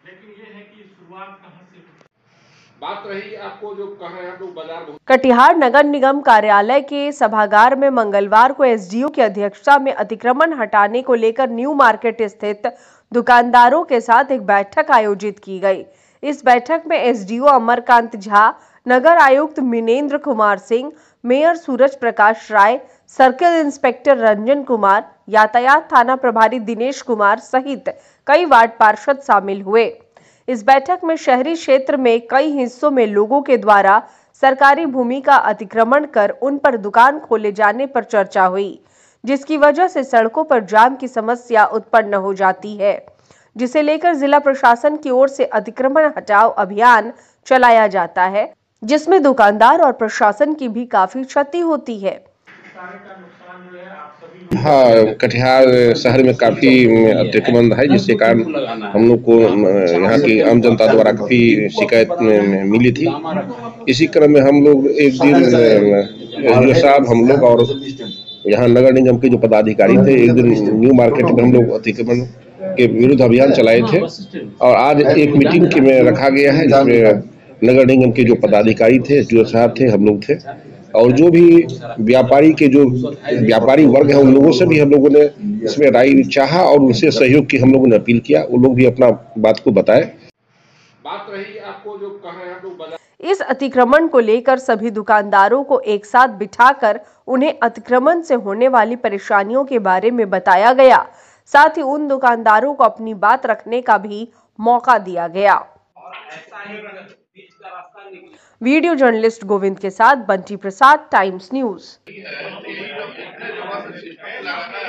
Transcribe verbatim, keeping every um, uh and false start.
लेकिन ये है कि शुरुआत कहाँ से हुई। बात रही आपको जो कहा है आप लोग बाजार। कटिहार नगर निगम कार्यालय के सभागार में मंगलवार को एसडीओ की अध्यक्षता में अतिक्रमण हटाने को लेकर न्यू मार्केट स्थित दुकानदारों के साथ एक बैठक आयोजित की गई। इस बैठक में एसडीओ अमरकांत झा, नगर आयुक्त Minendra Kumar Singh, mayor Suraj Prakash Rai, circle inspector Ranjan Kumar, यातायात थाना प्रभारी दिनेश कुमार सहित कई वार्ड पार्षद शामिल हुए। इस बैठक में शहरी क्षेत्र में कई हिस्सों में लोगों के द्वारा सरकारी भूमि का अतिक्रमण कर उन पर दुकान खोले जाने पर चर्चा हुई, जिसकी वजह से सड़कों पर जाम की समस्या उत्पन्न हो जाती है, जिसे लेकर जिला प्रशासन की ओर से अतिक्रमण हटाओ अभियान चलाया जाता है, जिसमें दुकानदार और प्रशासन की भी काफी क्षति होती है। हाँ, कटिहार शहर में काफी अतिक्रमण है, जिसके कारण हम लोग को यहाँ की आम जनता द्वारा काफी शिकायत मिली थी। इसी क्रम में हम लोग एक दिन एसडीओ साहब, हम लोग और यहाँ नगर निगम के जो पदाधिकारी थे, एक दिन न्यू मार्केट में हम लोग अतिक्रमण के विरुद्ध अभियान चलाए थे। और आज एक मीटिंग के में रखा गया है, जिसमें नगर निगम के जो पदाधिकारी थे, एसडीओ साहब थे, हम लोग थे, और जो भी व्यापारी के जो व्यापारी वर्ग है, उन लोगों से भी हम लोगों ने इसमें राय चाहा और उनसे सहयोग की हम लोगों ने अपील किया। वो लोग भी अपना बात को बताए। बात रही आपको जो कहा है आप लोग। इस अतिक्रमण को लेकर सभी दुकानदारों को एक साथ बिठाकर उन्हें अतिक्रमण से होने वाली परेशानियों के बारे में बताया गया। साथ ही उन दुकानदारों को अपनी बात रखने का भी मौका दिया गया। वीडियो जर्नलिस्ट गोविंद के साथ बंटी प्रसाद, टाइम्स न्यूज।